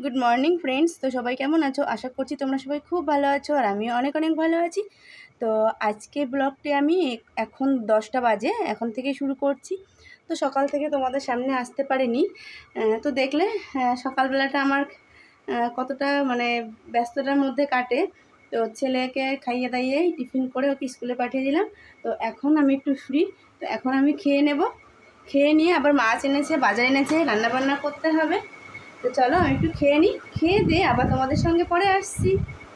Good morning friends. তো সবাই কেমন আছো? আশা করছি তোমরা সবাই খুব ভালো আছো, আর আমিও অনেক অনেক ভালো আছি। তো আজকে ব্লগটি আমি এখন 10টা বাজে, এখন থেকে শুরু করছি। তো সকাল থেকে তোমাদের সামনে আসতে পারিনি। তো দেখলে সকালবেলাটা আমার কতটা ব্যস্ততার মধ্যে কাটে। তো ছেলেকে খাইয়ে দাইয়ে টিফিন করে ওকে স্কুলে পাঠিয়ে দিলাম। তো এখন আমি একটু ফ্রি। তো এখন আমি খেয়ে নেব, খেয়ে নিয়ে আবার মাছ এনেছে, বাজার এনেছে, রান্নাবান্না করতে হবে। তো চলো আমি একটু খেয়ে নিই, খেয়ে দিয়ে আবার তোমাদের সঙ্গে পরে আসছি।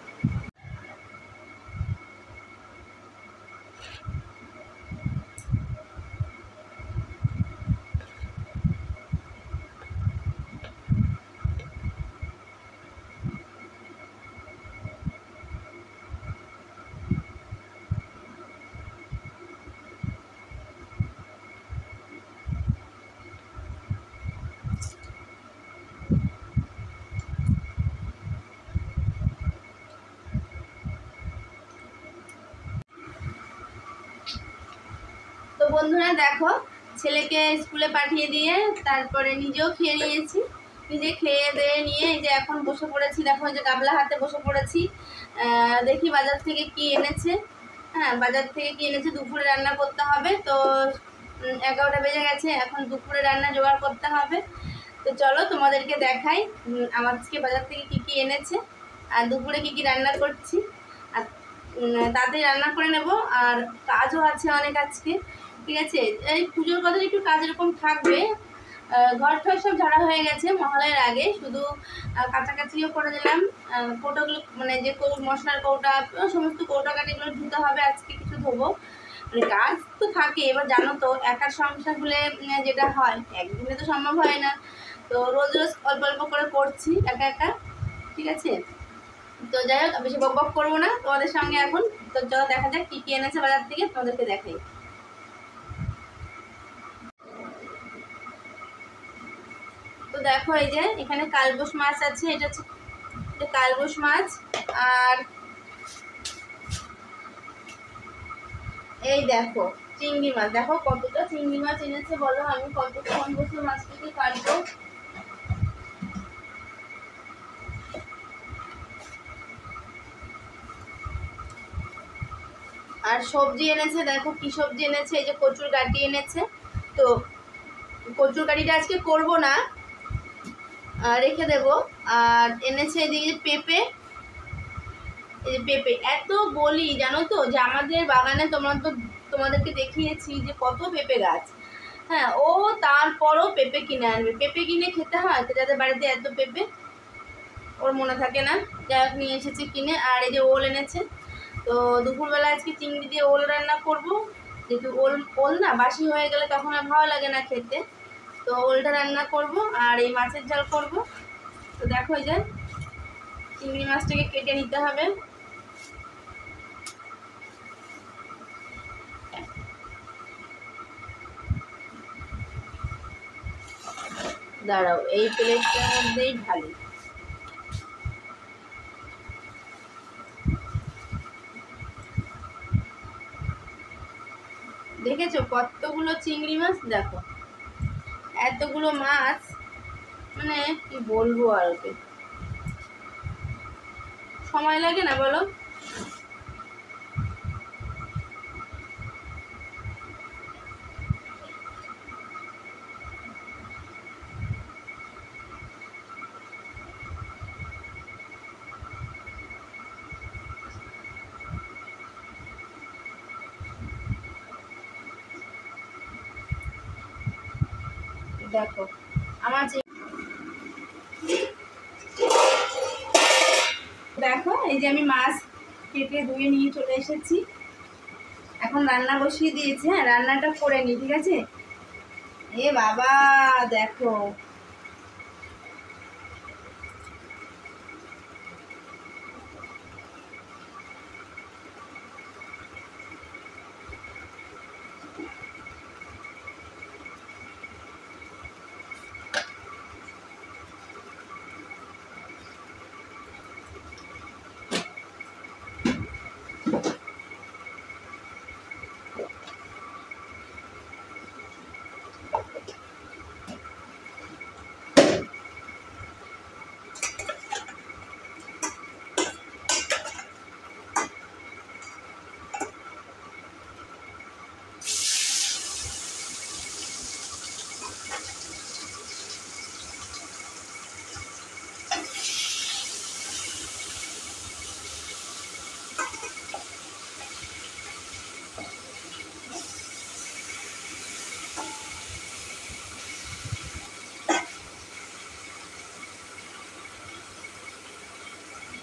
তো বন্ধুরা দেখো, ছেলেকে স্কুলে পাঠিয়ে দিয়ে তারপরে নিজেও খেয়ে নিয়েছি। নিজে খেয়ে দিয়ে নিয়ে এই যে এখন বসে পড়েছি। দেখো এই যে গাবলা হাতে বসে পড়েছি। দেখি বাজার থেকে কি এনেছে। বাজার থেকে কি এনেছে, দুপুরে রান্না করতে হবে। তো 11টা বেজে গেছে, এখন দুপুরে রান্না জোগাড় করতে হবে। তো চলো তোমাদেরকে দেখাই আমার আজকে বাজার থেকে কি কি এনেছে আর দুপুরে কি কি রান্না করছি। আর তাড়াতাড়ি রান্না করে নেব, আর কাজও আছে অনেক আজকে। ঠিক আছে, এই পুজোর কথা একটু কাজ এরকম থাকবে। ঘর ঠর সব ঝাড়া হয়ে গেছে মহালয়ের আগে, শুধু কাছাকাছিও করে দিলাম। কৌটাগুলো যে মশলার কৌটা, সমস্ত কৌটা কাটিগুলো ধুতে হবে, আজকে কিছু ধোবো। কাজ তো থাকে, এবার জানো তো একার সংসার হলে যেটা হয়, একদিনে তো সম্ভব হয় না। তো রোজ রোজ অল্প অল্প করে করছি একা একা। ঠিক আছে, তো যাই হোক বেশি বক বক করবো না তোমাদের সঙ্গে এখন। তো চলো দেখা যাক কি কি এনেছে বাজার থেকে, তোমাদেরকে দেখাই। তো দেখো এই যে এখানে কালবোশ মাছ আছে, এটা হচ্ছে কালবোশ মাছ। আর এই দেখো চিংড়ি মাছ, দেখো কতটা চিংড়ি মাছ এনেছে বলো, আমি কতক্ষণ বসে মাছটাকে কাটবো। আর সবজি এনেছে, দেখো কি সবজি এনেছে, এই যে কচুর গাঠি এনেছে। তো কচুর গাঠিটা আজকে করবো না, রেখে দেব। আর এনেছে এদিকে পেঁপে, এই যে পেঁপে এত বলি জানো তো, যে আমাদের বাগানে তোমাদেরকে দেখিয়েছি যে কত পেঁপে গাছ। ও তারপরও পেঁপে কিনে আনবে, পেঁপে কিনে খেতে হয় তো, যাদের বাড়িতে এত পেঁপে ওর মনে থাকে না। যাই হোক নিয়ে এসেছে কিনে। আর এই যে ওল এনেছে। তো দুপুরবেলা আজকে চিংড়ি দিয়ে ওল রান্না করব, যেহেতু ওল ওল না বাসি হয়ে গেলে তখন আর ভালো লাগে না খেতে। তো ওলটা রান্না করব আর এই মাছের ঝাল করব। তো দেখো এই যে চিংড়ি মাছটাকে কেটে নিতে হবে। দাঁড়াও এই প্লেটটার মধ্যেই ঢালি। দেখেছো কতগুলো চিংড়ি মাছ, দেখো এতগুলো মাছ, কি বলবো আর ওকে, সময় লাগে না বলো। দেখো আমার দেখো এই যে আমি মাছ কেটে ধুয়ে নিয়ে চলে এসেছি, এখন রান্না বসিয়ে দিয়েছি। রান্নাটা করে নি, ঠিক আছে। এ বাবা দেখো,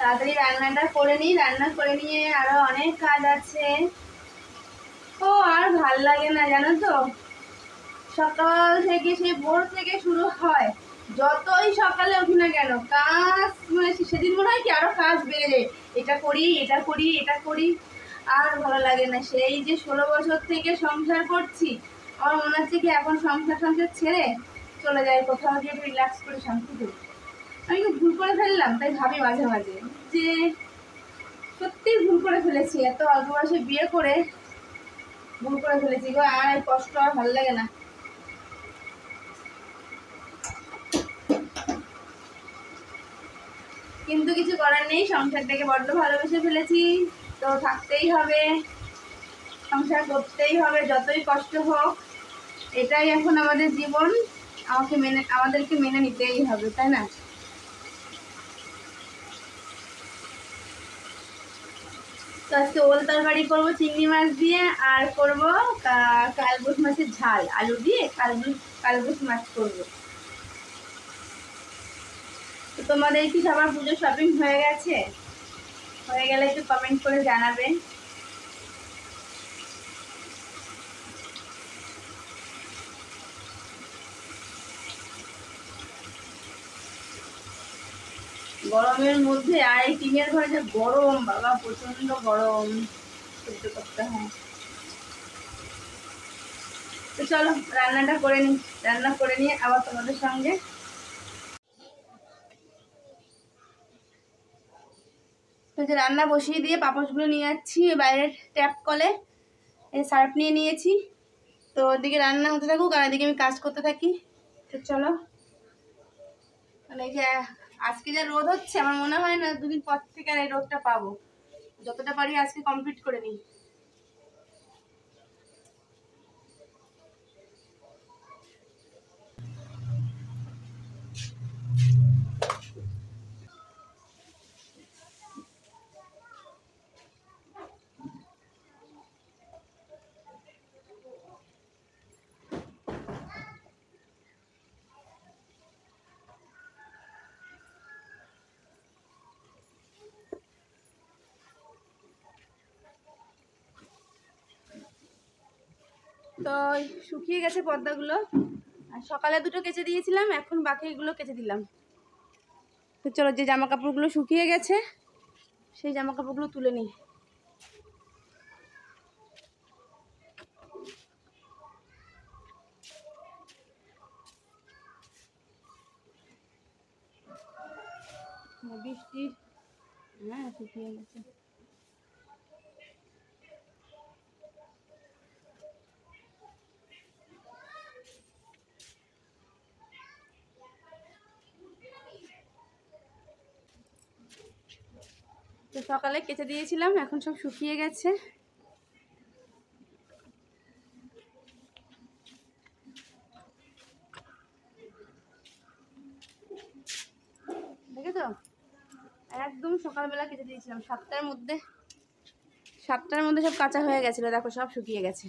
তাড়াতাড়ি রান্নাটা করে নিই, রান্না করে নিয়ে আরো অনেক কাজ আছে। ও আর ভাল লাগে না জানো তো, সকাল থেকে সেই ভোর থেকে শুরু হয়, যতই সকালে উঠি না কেন কাজ, মানে সেদিন মনে হয় কি আরো কাজ বেড়ে যায়, এটা করি এটা করি এটা করি, আর ভালো লাগে না। সেই যে 16 বছর থেকে সংসার করছি, আমার মনে হচ্ছে কি এখন সংসার ছেড়ে চলে যায় কোথাও গিয়ে একটু রিল্যাক্স করে শান্তি করি। আমি কি ভুল করে ফেললাম? তাই ভাবি মাঝে মাঝে যে সত্যি ভুল করে ফেলেছি, এত অল্প বয়সে বিয়ে করে ভুল করে ফেলেছি গো, আর এই কষ্ট আর ভালো লাগে না। কিন্তু কিছু করার নেই, সংসারটাকে বড্ড ভালোবেসে ফেলেছি, তো থাকতেই হবে, সংসার করতেই হবে যতই কষ্ট হোক, এটাই এখন আমাদের জীবন, আমাদেরকে মেনে নিতেই হবে, তাই না? তো আজকে ওল তরকারি করবো চিংড়ি মাছ দিয়ে, আর করবো কালবুশ মাছের ঝাল আলু দিয়ে, কালবুশ মাছ করবো। তো তোমাদের কি সবার পুজো শপিং হয়ে গেছে? হয়ে গেলে একটু কমেন্ট করে জানাবে। গরমের মধ্যে আর এই টিনের ঘরে যে গরম, বাবা প্রচন্ড গরম সহ্য করতে হয়। তো চলো রান্নাটা করে নিই, রান্না করে নিয়ে আবার তোমাদের সঙ্গে। তো যে রান্না বসিয়ে দিয়ে পাপোশগুলো নিয়ে যাচ্ছি বাইরের ট্যাপ কলে, এই সার্ফ নিয়ে নিয়েছি। তো ওদিকে রান্না হতে থাকুক আর এদিকে আমি কাজ করতে থাকি। তো চলো, মানে এই যে আজকে যা রোদ হচ্ছে, আমার মনে হয় না দুদিন পর থেকে আর এই রোদটা পাবো, যতটা পারি আজকে কমপ্লিট করে নিই। তো শুকিয়ে গেছে পর্দাগুলো, আর সকালে দুটো কেচে দিয়েছিলাম, এখন বাকিগুলো কেচে দিলাম। তো চলো, যে জামা কাপড়গুলো শুকিয়ে গেছে সেই জামা কাপড়গুলো তুলে নিই। বৃষ্টি, হ্যাঁ শুকিয়ে গেছে। তো সকালে কেচে দিয়েছিলাম, এখন সব শুকিয়ে গেছে। দেখেছো, একদম সকালবেলা কেটে দিয়েছিলাম, 7টার মধ্যে সব কাঁচা হয়ে গেছিলো, দেখো সব শুকিয়ে গেছে।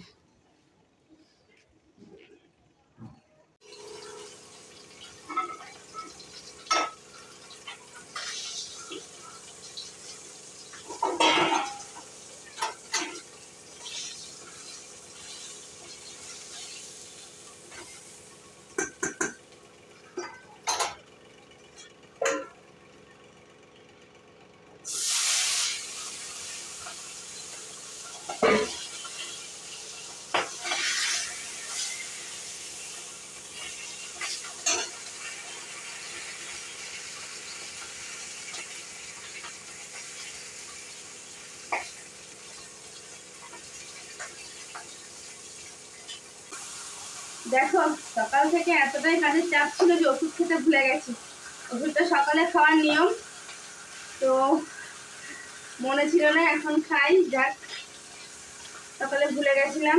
দেখো সকাল থেকে এতটাই কাজের চাপ ছিল যে ওষুধ খেতে ভুলে গেছি। ওষুধটা সকালে খাওয়ার নিয়ম, তো মনে ছিল না, এখন খাই, যাক সকালে ভুলে গেছিলাম।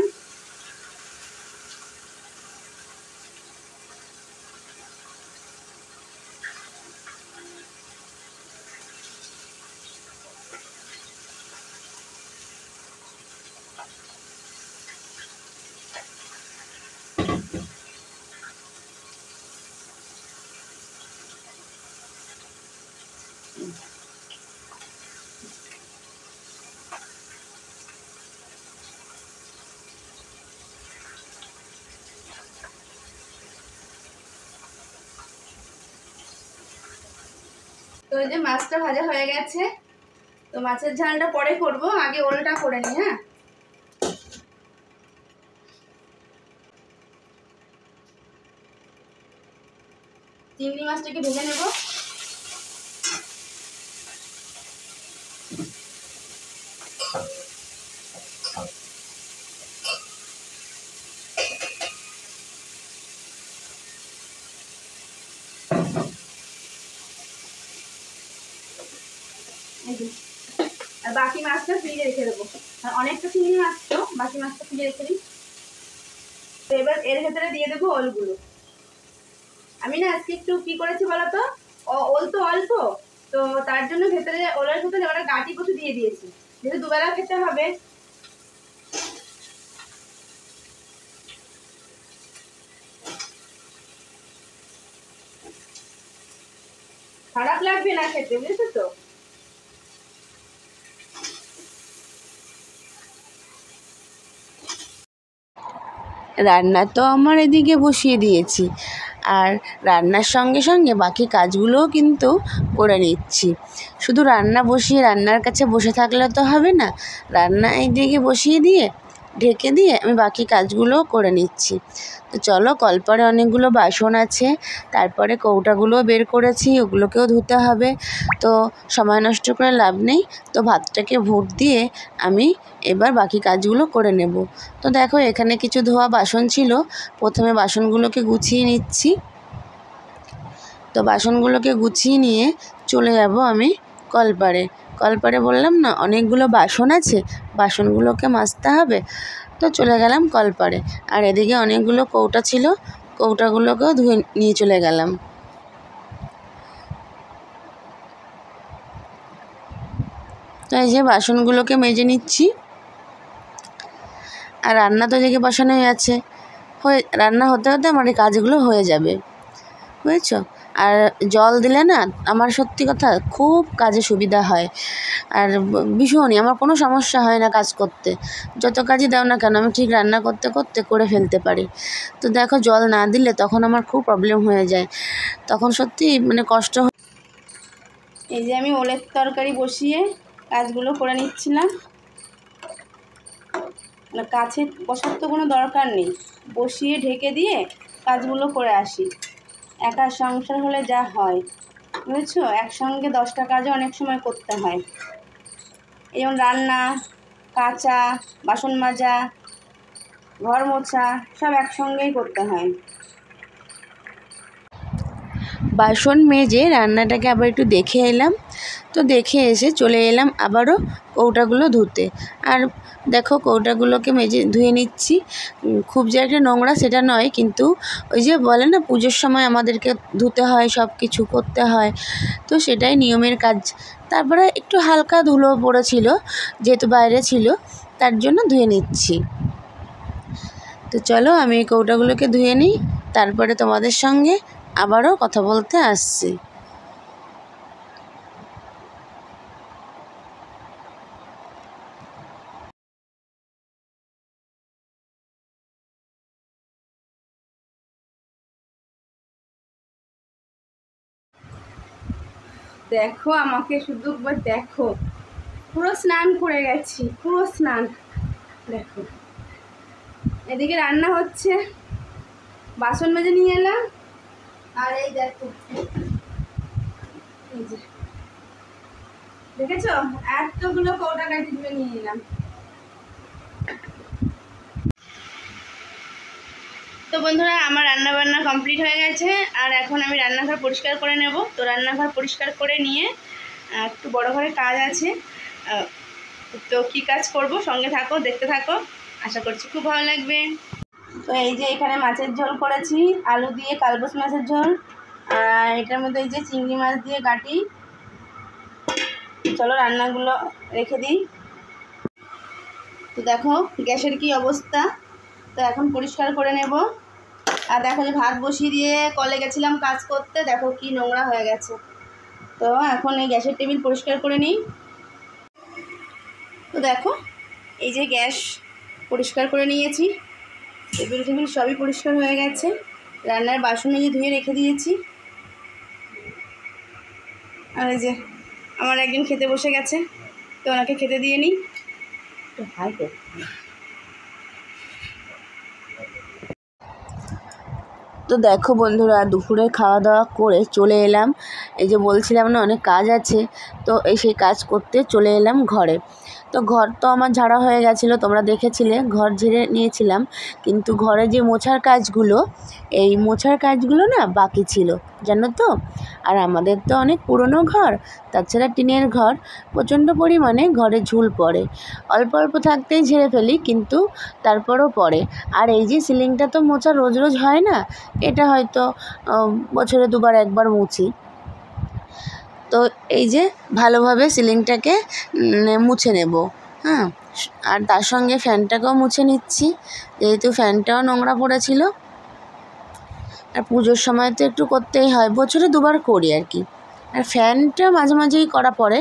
তো এই যে মাছটা ভাজা হয়ে গেছে, তো মাছের ঝালটা পরে করব, আগে ওলটা করে নিই। হ্যাঁ, চিংড়ি মাছটাকে ভেজে নেব। আর বাকি মাছটা ফ্রিজে রেখে দেবো, আর অনেকটা চিংড়ি মাছ তো বাকি মাছটা ফ্রিজে রেখে দিই। তো এবার এর ভেতরে দিয়ে দেবো ওলগুলো। আমি না আজকে একটু কি করেছি বলতো, ওল তো অল্প, তো তার জন্য ভেতরে ওলের ভেতরে ওরা গাঁটি কচু দিয়ে দিয়েছি, যেহেতু দুবেলা খেতে হবে। খারাপ লাগবে না খেতে, বুঝেছো তো। রান্না তো আমার এদিকে বসিয়ে দিয়েছি, আর রান্নার সঙ্গে সঙ্গে বাকি কাজগুলোও কিন্তু করে নিচ্ছি। শুধু রান্না বসিয়ে রান্নার কাছে বসে থাকলে তো হবে না, রান্না এইদিকে বসিয়ে দিয়ে ঢেকে দিয়ে আমি বাকি কাজগুলোও করে নিচ্ছি। তো চলো, কলপারে অনেকগুলো বাসন আছে, তারপরে কৌটাগুলোও বের করেছি, ওগুলোকেও ধুতে হবে। তো সময় নষ্ট করে লাভ নেই, তো ভাতটাকে ভোট দিয়ে আমি এবার বাকি কাজগুলো করে নেব। তো দেখো, এখানে কিছু ধোয়া বাসন ছিল, প্রথমে বাসনগুলোকে গুছিয়ে নিচ্ছি। তো বাসনগুলোকে গুছিয়ে নিয়ে চলে যাব আমি কলপারে। কলপারে বললাম না, অনেকগুলো বাসন আছে, বাসনগুলোকে মাজতে হবে। তো চলে গেলাম কলপারে, আর এদিকে অনেকগুলো কৌটা ছিল, কৌটাগুলোকেও ধুয়ে নিয়ে চলে গেলাম। তো এই যে বাসনগুলোকে মেজে নিচ্ছি, আর রান্না তো এদিকে বসানো আছে, রান্না হতে হতে আমার এই কাজগুলো হয়ে যাবে, বুঝেছো। আর জল দিলে না আমার সত্যি কথা খুব কাজে সুবিধা হয়, আর ভীষণই আমার কোনো সমস্যা হয় না কাজ করতে। যত কাজই দাও না কেন আমি ঠিক রান্না করতে করতে করে ফেলতে পারি। তো দেখো, জল না দিলে তখন আমার খুব প্রবলেম হয়ে যায়, তখন সত্যি মানে কষ্ট। এই যে আমি ওলের তরকারি বসিয়ে কাজগুলো করে নিচ্ছিলাম। কাছে বসার তো কোনো দরকার নেই, বসিয়ে ঢেকে দিয়ে কাজগুলো করে আসি। একা সংসার হলে যা হয়, বুঝেছো, একসঙ্গে 10টা কাজও অনেক সময় করতে হয়। যেমন রান্না, কাচা, বাসন মাজা, ঘর মোছা, সব একসঙ্গেই করতে হয়। বাসন মেজে রান্নাটাকে আবার একটু দেখে এলাম, তো দেখে এসে চলে এলাম আবারও কৌটাগুলো ধুতে। আর দেখো, কৌটাগুলোকে মেজে ধুয়ে নিচ্ছি। খুব যে একটা নোংরা সেটা নয়, কিন্তু ওই যে বলে না পুজোর সময় আমাদেরকে ধুতে হয়, সব কিছু করতে হয়, তো সেটাই নিয়মের কাজ। তারপরে একটু হালকা ধুলো পড়েছিল, যেহেতু বাইরে ছিল, তার জন্য ধুয়ে নিচ্ছি। তো চলো, আমি এই কৌটাগুলোকে ধুয়ে নিই, তারপরে তোমাদের সঙ্গে আবারও কথা বলতে আসছি। দেখো আমাকে শুধু একবার দেখো, পুরো স্নান করে গেছি, পুরো স্নান। দেখো এদিকে রান্না হচ্ছে, বাসন মেজে নিয়ে এলাম, আর এই দেখো, এই যে দেখেছো এতগুলো কৌটা কাটি ধুয়ে নিয়ে এলাম। তো বন্ধুরা, আমার রান্না বান্না কমপ্লিট হয়ে গেছে, আর এখন আমি রান্নাঘর পরিষ্কার করে নেব। তো রান্নাঘর পরিষ্কার করে নিয়ে একটু বড় ঘরে কাজ আছে, তো কি কাজ করব সঙ্গে থাকো, দেখতে থাকো, আশা করছি খুব ভালো লাগবে। তো এই যে এখানে মাছের ঝোল করেছি, আলু দিয়ে কালবোস মাছের ঝোল, আর এটার মধ্যে এই যে চিংড়ি মাছ দিয়ে গাটি। চলো রান্নাগুলো রেখে দিই। তো দেখো গ্যাসের কি অবস্থা, তো এখন পরিষ্কার করে নেব। আর দেখো যে ভাত বসিয়ে দিয়ে কলে গেছিলাম কাজ করতে, দেখো কি নোংরা হয়ে গেছে। তো এখন এই গ্যাসের টেবিল পরিষ্কার করে নিই। তো দেখো এই যে গ্যাস পরিষ্কার করে নিয়েছি, টেবিল সবই পরিষ্কার হয়ে গেছে। রান্নার বাসন এই যে ধুয়ে রেখে দিয়েছি। আর এই যে আমার একজন খেতে বসে গেছে, তো ওনাকে খেতে দিয়ে নিই। তো দেখো বন্ধুরা, দুপুরে খাওয়া দাওয়া করে চলে এলাম। এই যে বলছিলাম না অনেক কাজ আছে, তো সেই কাজ করতে চলে এলাম ঘরে। তো ঘর তো আমার ঝাড়া হয়ে গেছিলো, তোমরা দেখেছিলে, ঘর ঝেড়ে নিয়েছিলাম। কিন্তু ঘরে যে মোছার কাজগুলো, এই মোছার কাজগুলো না বাকি ছিল, জানো তো। আর আমাদের তো অনেক পুরনো ঘর, তাছাড়া টিনের ঘর, প্রচণ্ড পরিমাণে ঘরে ঝুল পড়ে। অল্প অল্প থাকতেই ঝেড়ে ফেলি, কিন্তু তারপরও পড়ে। আর এই যে সিলিংটা তো মোছা রোজ রোজ হয় না, এটা হয়তো বছরে দুবার একবার মুছি। তো এই যে ভালোভাবে সিলিংটাকে মুছে নেব, হ্যাঁ। আর তার সঙ্গে ফ্যানটাকেও মুছে নিচ্ছি, যেহেতু ফ্যানটাও নোংরা পড়েছিল। আর পুজোর সময় তো একটু করতেই হয়, বছরে দুবার করি আর কি। আর ফ্যানটা মাঝে মাঝেই করা পড়ে।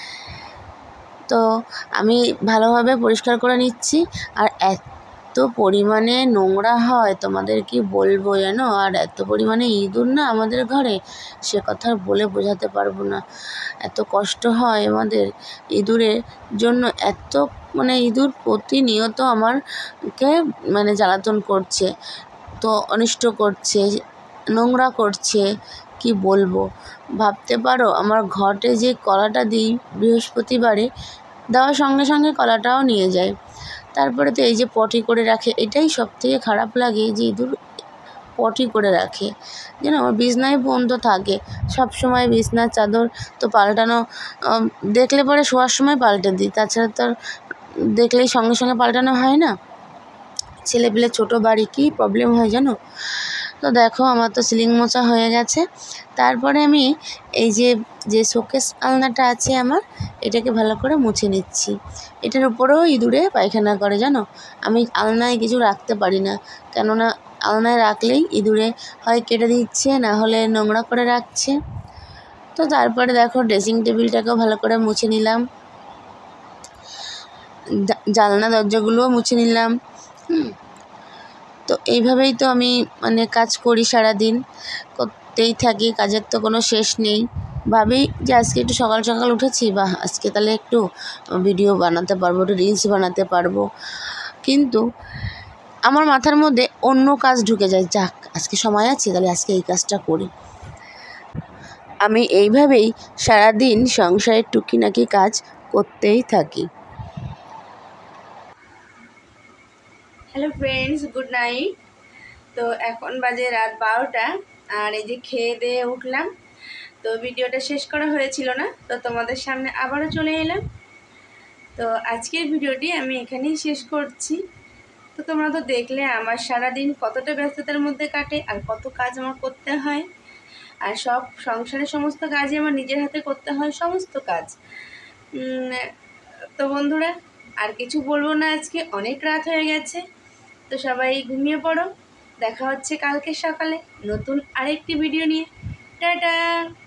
তো আমি ভালোভাবে পরিষ্কার করে নিচ্ছি। আর এত পরিমাণে নোংরা হয় তোমাদের কি বলবো জানো। আর এত পরিমাণে ইঁদুর না আমাদের ঘরে, সে কথা বলে বোঝাতে পারবো না। এত কষ্ট হয় আমাদের ইঁদুরের জন্য, এত ইঁদুর প্রতিনিয়ত আমারকে জ্বালাতন করছে, তো অনিষ্ট করছে, নোংরা করছে, কি বলবো। ভাবতে পারো আমার ঘটে যে কলাটা দিই বৃহস্পতিবারে, দেওয়ার সঙ্গে সঙ্গে কলাটাও নিয়ে যায়। তারপরে তো এই যে পটি করে রাখে, এটাই সবথেকে খারাপ লাগে, যে ইঁদুর পটি করে রাখে যেন। আমার বিছনায় বন্ধ থাকে সব সময়, বিছনার চাদর তো পাল্টানো দেখলে পরে শোয়ার সময় পাল্টে দিই, তাছাড়া তো দেখলেই সঙ্গে সঙ্গে পাল্টানো হয় না। ছেলেপিলে ছোটো বাড়ি, কী প্রবলেম হয় জানো। তো দেখো আমার তো সিলিং মোছা হয়ে গেছে। তারপরে আমি এই যে শোকেস আলনাটা আছে আমার, এটাকে ভালো করে মুছে নিচ্ছি। এটার উপরেও ইঁদুরে পায়খানা করে জানো। আমি আলনায় কিছু রাখতে পারি না, কেননা আলনায় রাখলেই ইঁদুরে হয় কেটে দিচ্ছে, না হলে নোংরা করে রাখছে। তো তারপরে দেখো ড্রেসিং টেবিলটাকেও ভালো করে মুছে নিলাম, জানলা দরজাগুলোও মুছে নিলাম। তো এইভাবেই তো আমি কাজ করি, সারাদিন করতেই থাকি, কাজের তো কোনো শেষ নেই। ভাবি যে আজকে একটু সকাল সকাল উঠেছি, বা আজকে তাহলে একটু ভিডিও বানাতে পারবো, একটু রিলস বানাতে পারবো, কিন্তু আমার মাথার মধ্যে অন্য কাজ ঢুকে যায়। যাক, আজকে সময় আছে, তাহলে আজকে এই কাজটা করি। আমি এইভাবেই সারাদিন সংসারের টুকিনাকি কাজ করতেই থাকি। Hello friends, good night. তো এখন বাজে রাত 12টা, আর এই যে খেয়ে দিয়ে উঠলাম। তো ভিডিওটা শেষ করা হয়েছিল না, তো তোমাদের সামনে আবারও চলে এলাম। তো আজকের ভিডিওটি আমি এখানেই শেষ করছি। তো তোমরা তো দেখলে আমার সারাদিন কতটা ব্যস্ততার মধ্যে কাটে, আর কত কাজ আমার করতে হয়। আর সব সংসারের সমস্ত কাজই আমার নিজের হাতে করতে হয়, সমস্ত কাজ। তো বন্ধুরা, আর কিছু বলবো না, আজকে অনেক রাত হয়ে গেছে। তো সবাই ঘুমিয়ে পড়ো। দেখা হচ্ছে কালকে সকালে নতুন আরেকটি ভিডিও নিয়ে। টাটা।